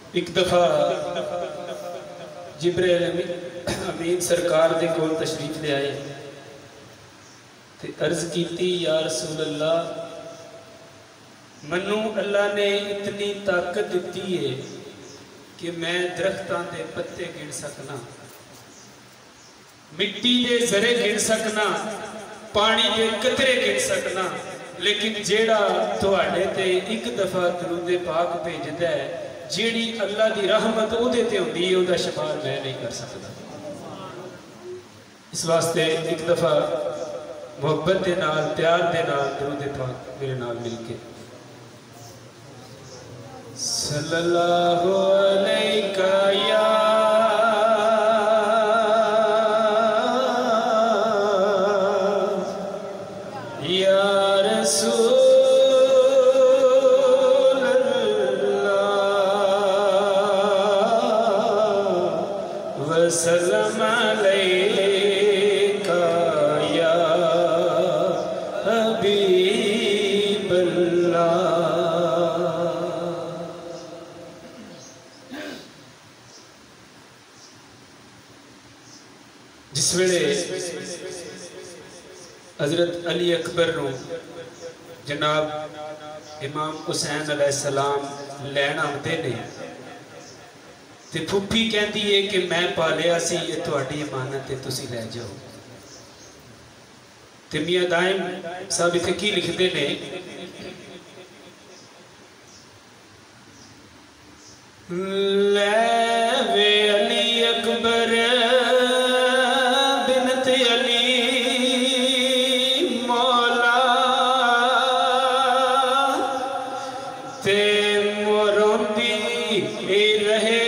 ایک دفعہ جبرائیل امین سرکار دے کول تشریف لے آئے تے عرض کیتی یا رسول اللہ منو اللہ نے اتنی طاقت دیتی ہے کہ میں درختاں دے پتے گن سکنا، مٹی دے ذرے گن سکنا، پانی دے قطرے گن سکنا، لیکن جیڑا تواڈے تے ایک دفعہ درود پاک بھیجدا ہے، جیڑی اللہ دی رحمت او دے تے ہوندی ہے، او دا شمار میں نہیں کر سکتا۔ اس واسطے ایک دفعہ محبت دے نال، پیار دے نال درود پاک میرے نال مل کے صلی اللہ علیہ یا رسول وسلم علیکہ یا حبیب اللہ۔ جس ویلے حضرت علی اکبر نو جناب امام حسین علیہ السلام لین آتے نے تے پھپھی کہندی ہے کہ میں پالیا سی، یہ تہاڈی امانت ہے، تسی لے جاؤ۔ تے میاں دائم صاحب اتھے کی لکھدے نے لے وے علی اکبر بنت علی مولا تے موروندی رہے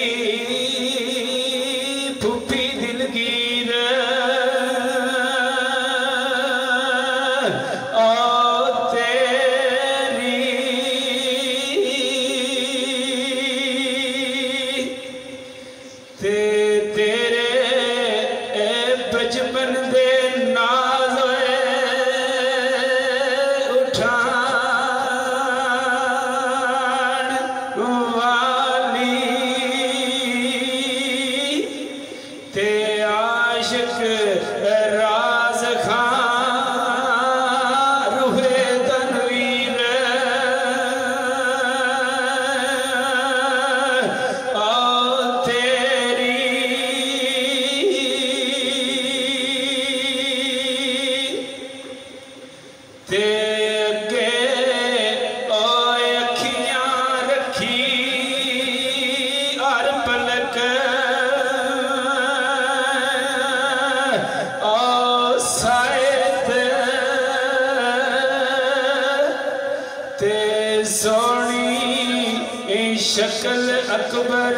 سونی شکل اکبر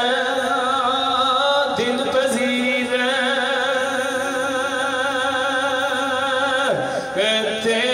دل پذیر تے